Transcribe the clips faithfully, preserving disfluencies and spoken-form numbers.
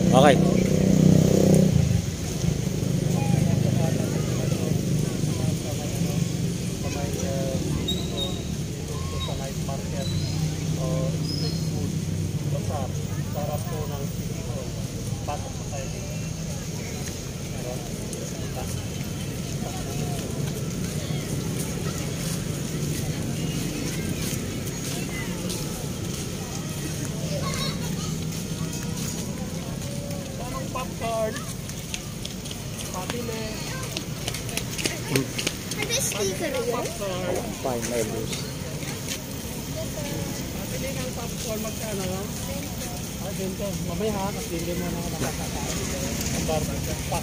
Okay. Bazar, sarap po ng Centro. Pasok po tayo dito. Meron. Anong popcorn? Pabili. Ano sticker yun? Popcorn. Fine, nervous. Pabili ng popcorn, magkano lang? Ah, dito. Mamaya ha, kasi hindi mo na nakakakain. Ang barba. Pak.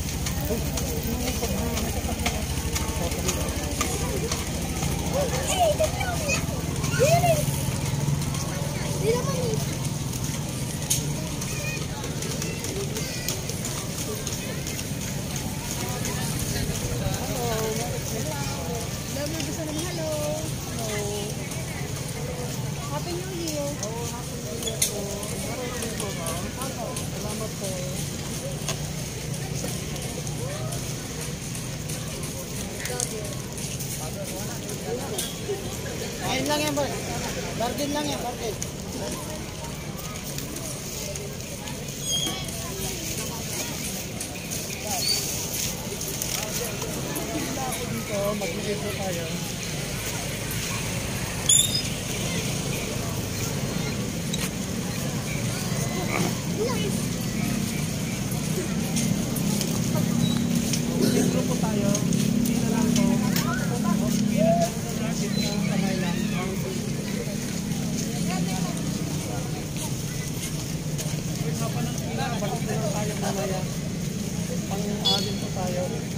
Happy New Year. Oh, happy New Year po. Maraming po ba? Salamat po. Ayun lang yan, boy. Bargain lang yan, bargain. Dito, mag-iit po tayo. Centro po tayo. Hindi na lang po. Hindi na lang po natin ang kamay lang. Wait, hapa ng pila. Balik na lang tayo mamaya. Pang-alin po tayo.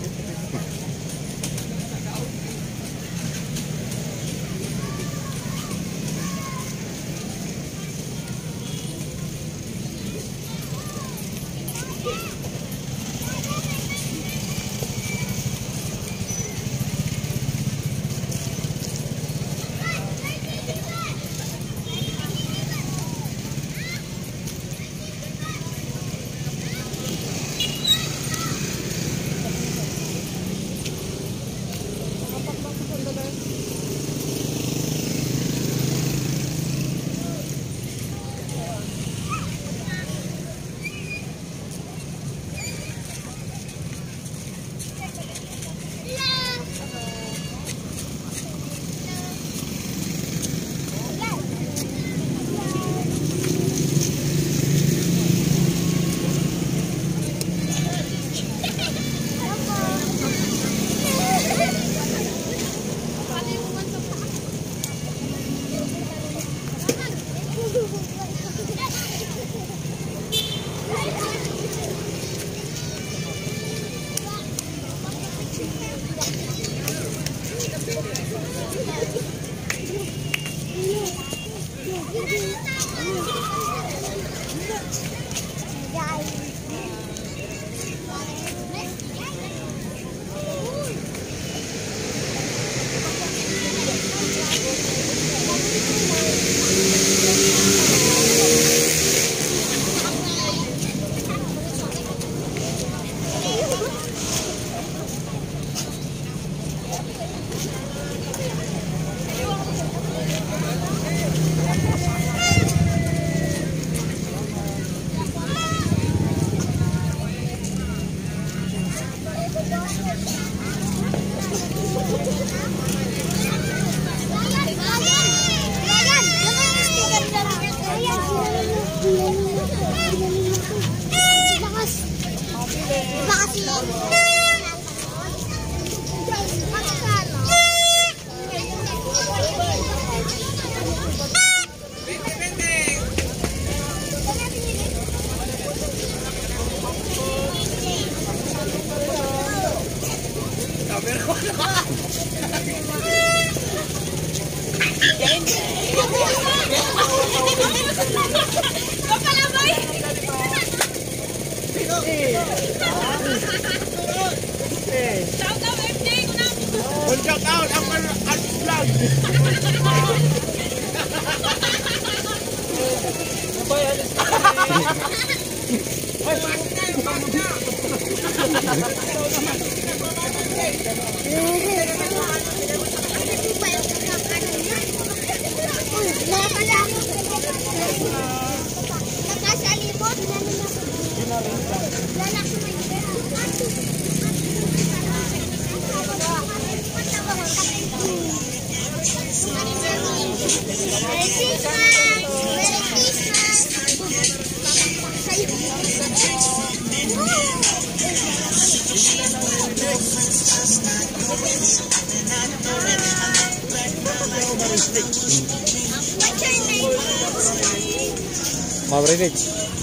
Shout out ang vlog. Ano ba yan? Nakasalimot. Merry Christmas! Merry Christmas! What's your name? Maverick.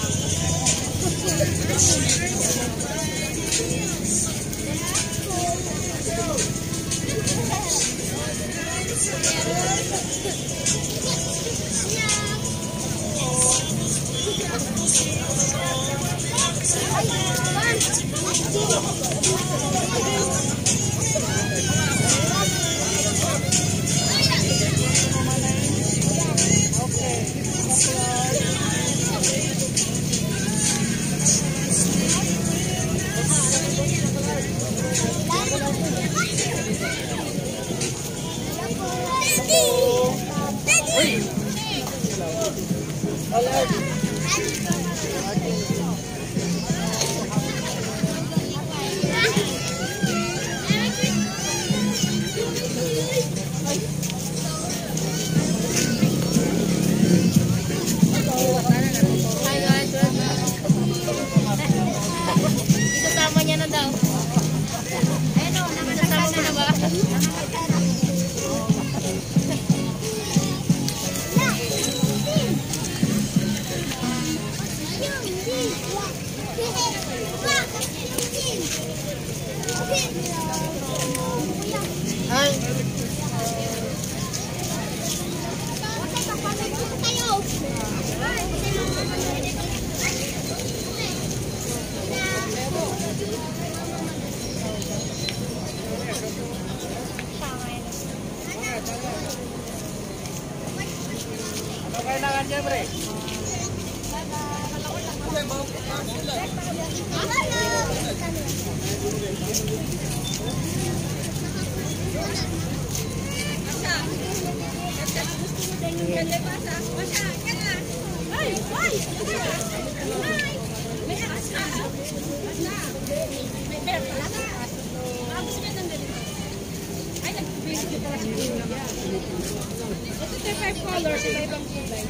Kailangan niya, bre. Five colors, iba-ibang kulay.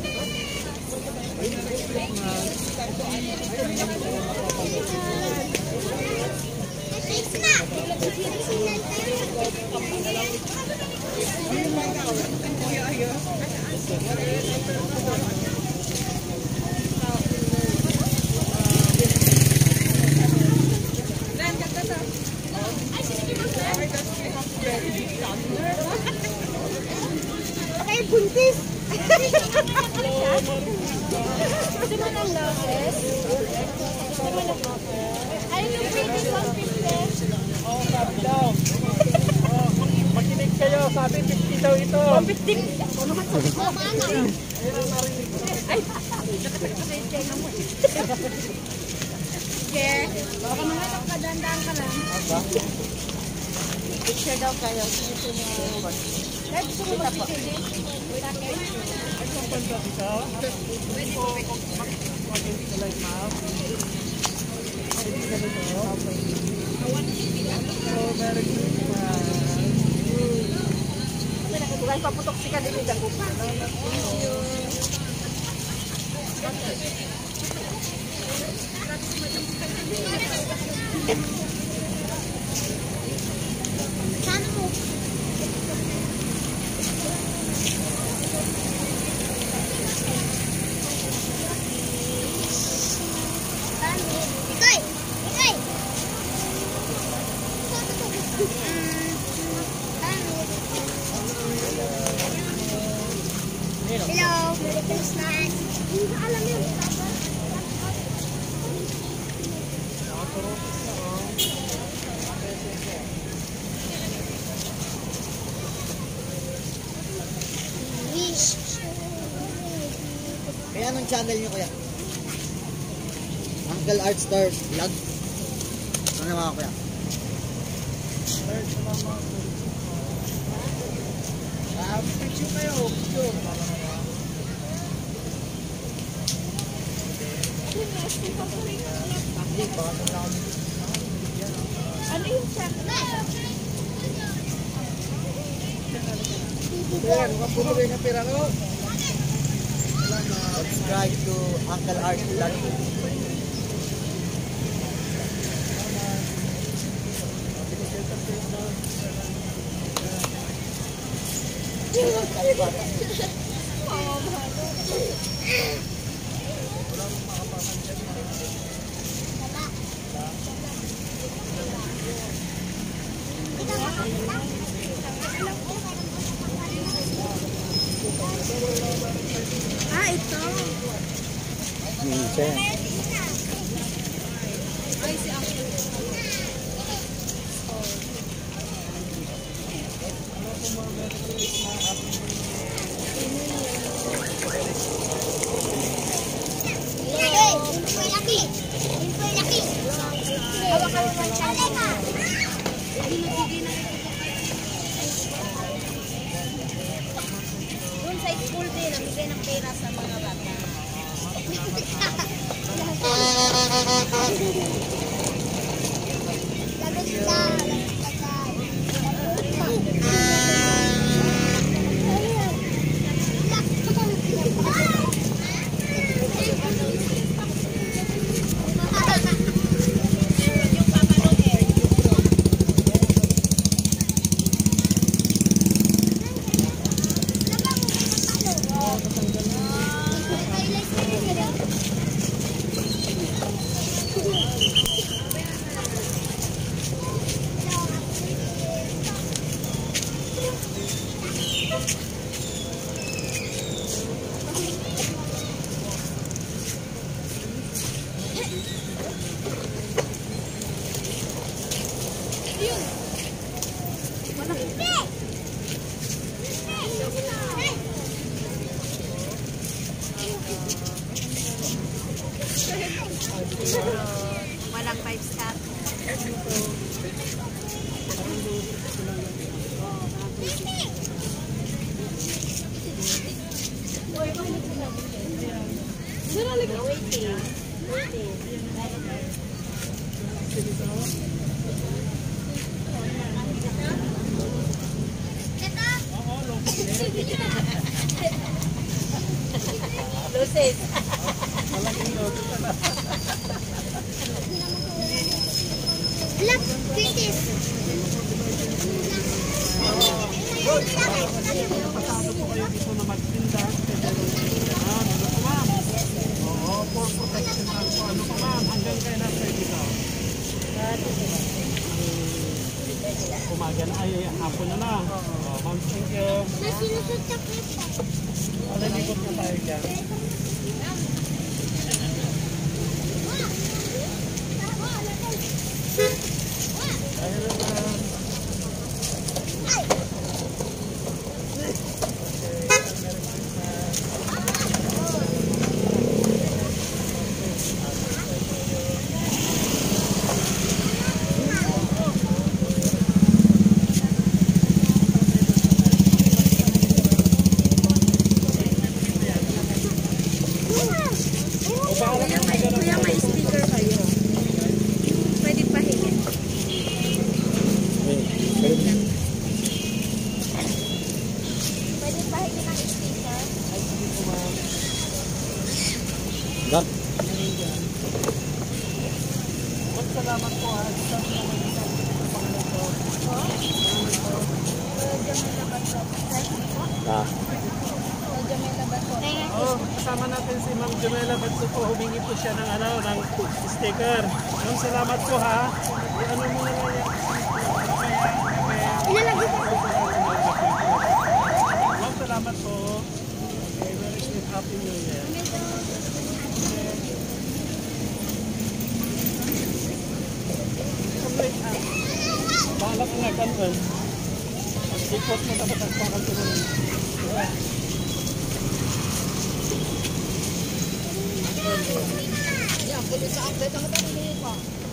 Ay, buntis! Gusto mo ng loses? Ay, yung pretty one fifty. Oo, sabi daw. Oh, makinig kayo, sabi fifty daw ito. fifty? Ano naman sabi ko? Ay, nakasakasay na mo. Sige. Baka mga nakadandaan ka lang. Picture daw kayo. Ito na. Kahit gusto mo mag-picture din? Sa akin? Ay, kung panda kita. Pwede po. Mag-picture ka like, ma'am. Pwede ka na ito. Oh, Merry Christmas. Nakatulan paputok si kanila ng dagupan. Thank you. Sana mo. Ikoy! Ikoy! Hello! Merry Christmas! Hindi ka alam yun. Kaya anong channel nyo kuya? Ha? Uncle Art Store vlog. Ano mga kuya? Ah, picture kayo, picture. Ano yung chat? Pera, kung pumuli na pera ko. Subscribe to Uncle Art vlog. Ah, ito. Hmm, siya. Ay, si Uncle. Doon sa school din, namigay ng pera sa mga bata. Walang five star. Waiting. Waiting. Lucis. Look, British. Pasado po kayo dito na magtinda. Ah, ano po ma'am? Oo, for protection lang po. Ano po ma'am? Hanggang kayo na kayo dito. Umaga na. Ay, hapon na na. Oh, ma'am, thank you. Alalibot na tayo dyan. Ayun na. Kuya, may sticker kayo. Pwede pahingin. Pwede pahingin ng sticker. Dap. Salamat po ha. Sa mga isa sa pangalan ko. Ah. Oh, kasama natin si Ma'am Jamela Badso po. Humingi po siya ng ano, ng sticker. Ma'am, salamat po ha. Eh, ano mo na nga yan? Ilalagay ko. Ma'am, salamat po. Okay, very sweet. Happy New Year. Complete ah. Bahala ka nga, kanton. Ikot mo dapat ang pangalan mo. Yeah. Ulit sa update ang tanong pa.